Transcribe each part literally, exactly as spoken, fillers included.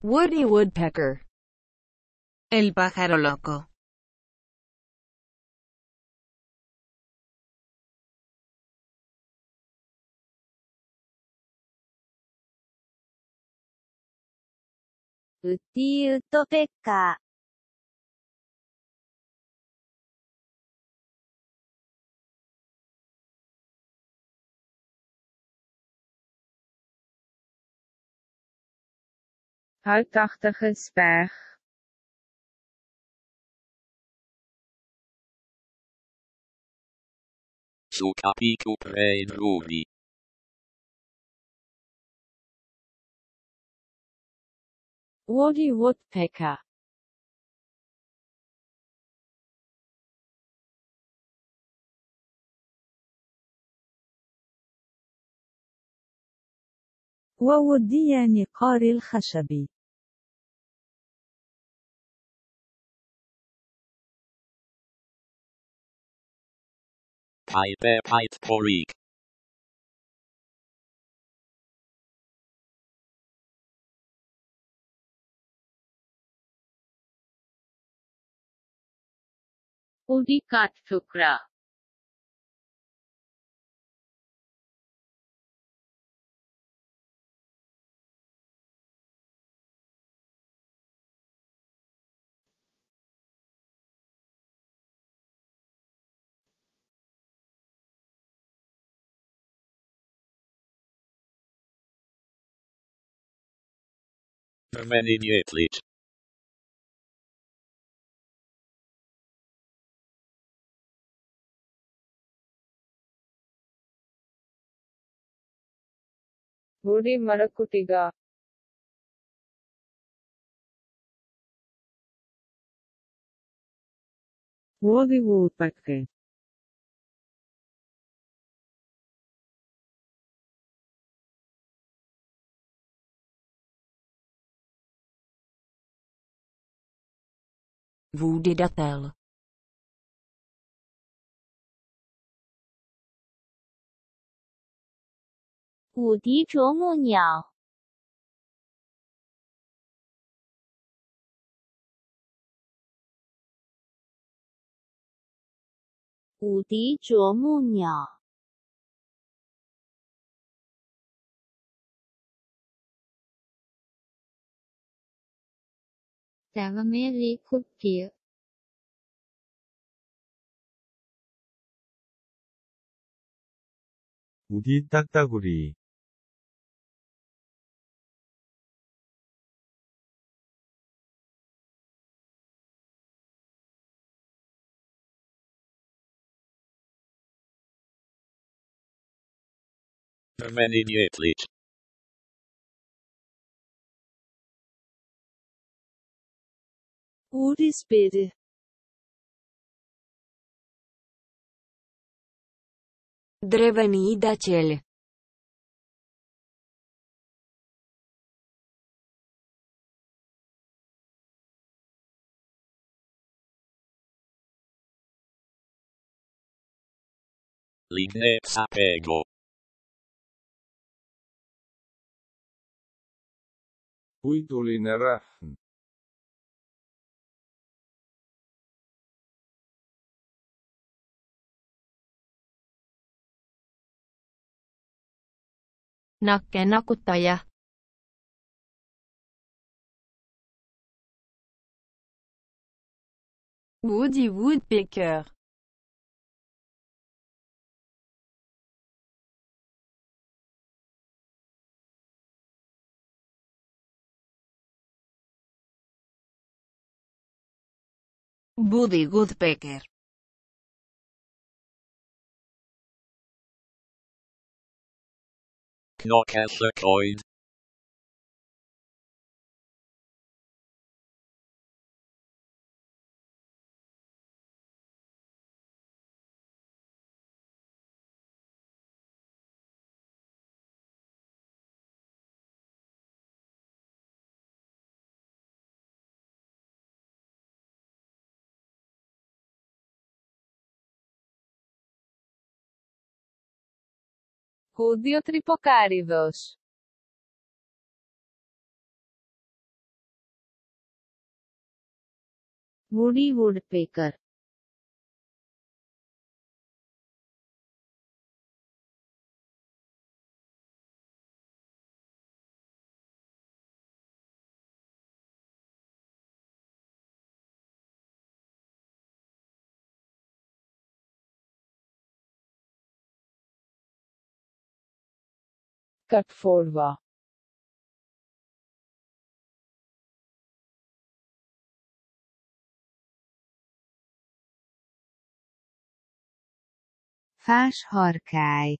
Woody Woodpecker. El pájaro loco. ウッディウッドペッカー。Houtachtige zwerg. Su capicu pre druvi. Woody Woodpecker. وودي نقار الخشب. Pipe pipe porig. उड़ी काट ठुकरा. Vermeninietlich. Woody Marakutiga. Woody Woodpecker. Woody Datel. 伍迪啄木鸟。伍迪啄木鸟。Dagmeli Kutti. 우디 딱따구리. Vermeninietlich. Woody Spætte. Drevenii dacel. Ligne sapego. puituline rähn. Nakke nakuttaja. Woody Woodpecker. Woody Woodpecker. Knockallacoid. Woody o tripocáridos. Woody woodpecker. Cutforva. Fás harkály.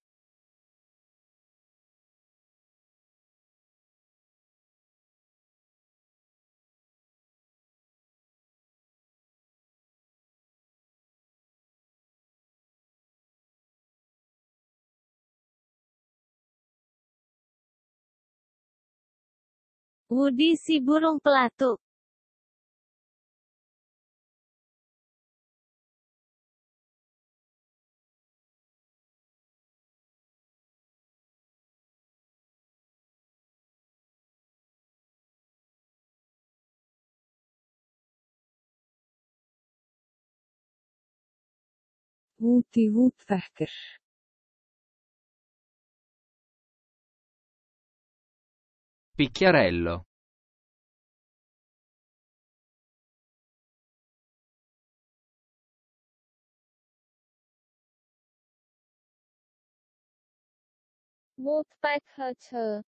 Woody si burung pelatu. Woody woodpecker. Picchiarello. Woodpecker.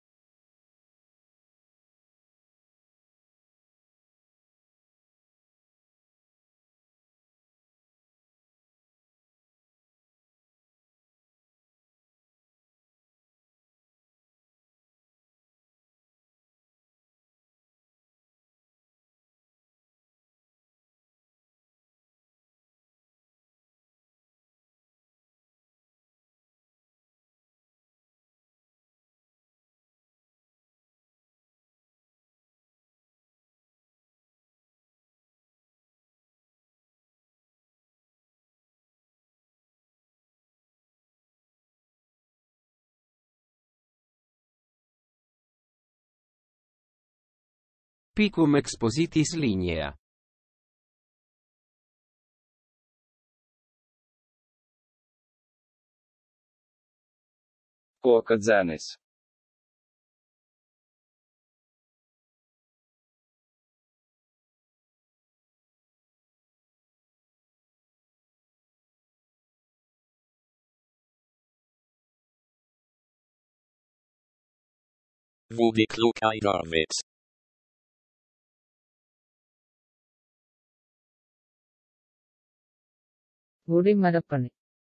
Picum expositis lignea. Kokadzenis. Woody klukaidarvits. Woody மரப்பனை.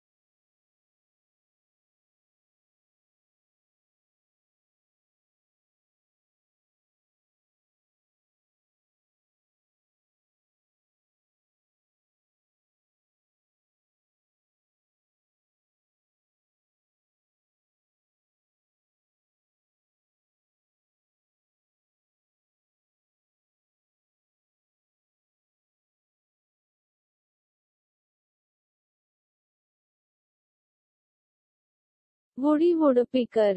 Woody woodpecker.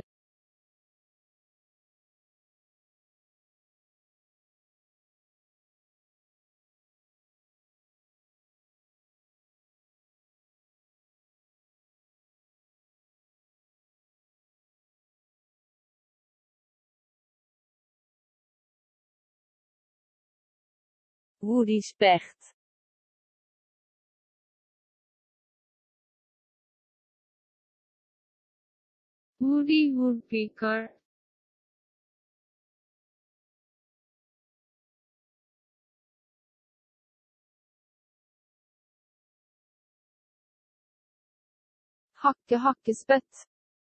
Woody specht. Woody woodpecker. Hakke hakkespett.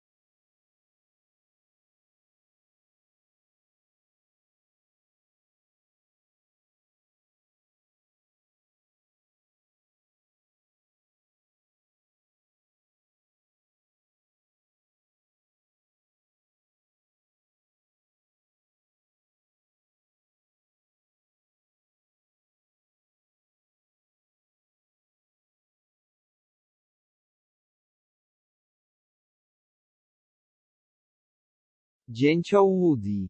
Dzięcioł Woody.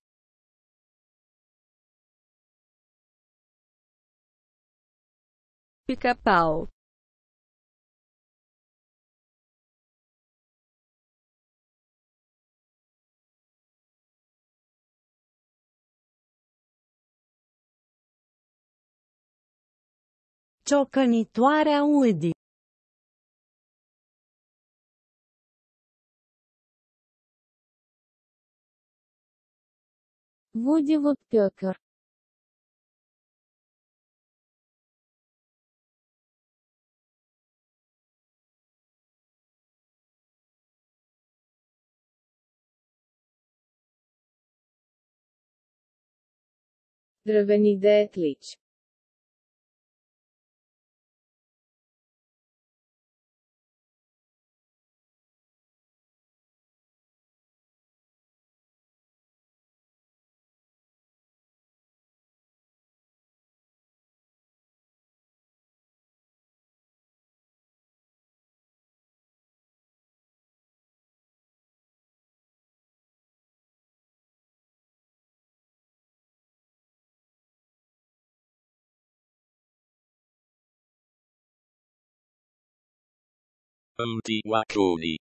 Pica-pau. Ciocănitoarea Woody. Woody Woodpecker. Drveni detlić. Udi Wakoni.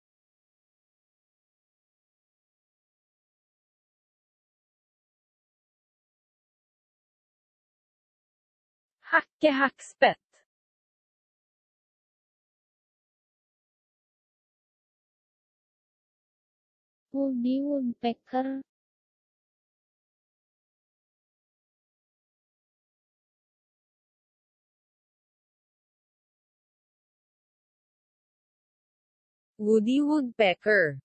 Hacke hackspett. Woody Woodpecker. Woody Woodpecker.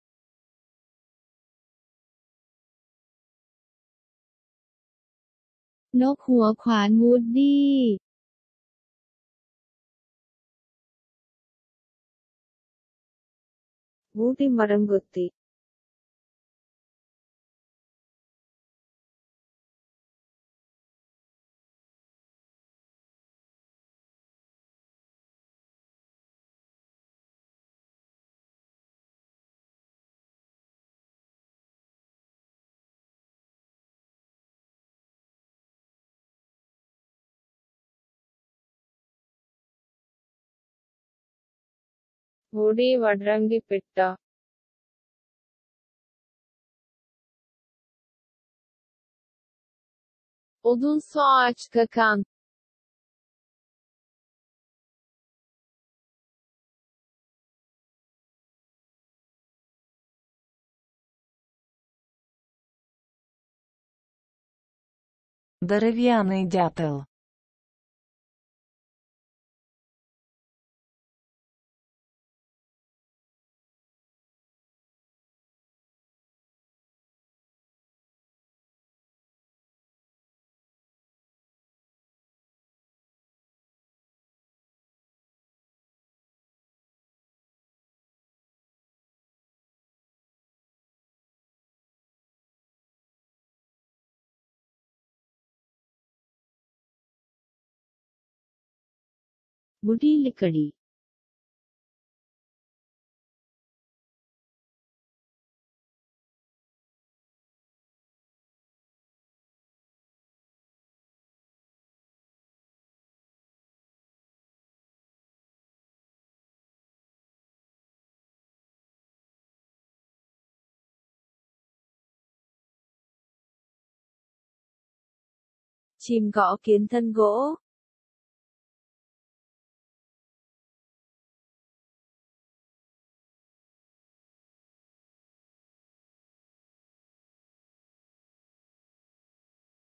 นกหัวขวานวูดดี้ Woody Marangutti. Woody Vadrangi Pitta. Odunsu ağaç kakan. Дерев'яний дятел. Woody Lickady. Chim cỏ kiến thân gỗ.